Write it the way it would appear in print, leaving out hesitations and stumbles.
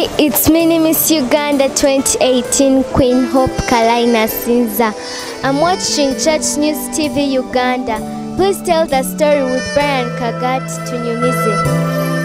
Hi, it's me, Miss Uganda 2018 Queen Hope Kalaina Sinza. I'm watching Church News TV Uganda. Please tell the story with Brian Kagat Tunyumize.